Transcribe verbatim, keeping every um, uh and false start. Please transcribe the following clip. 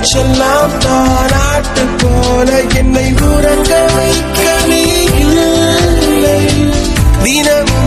மூச்செல்லாம் தாராட்டு போல என்னை உறங்க வைக்க நீ இல்லை. தினமும்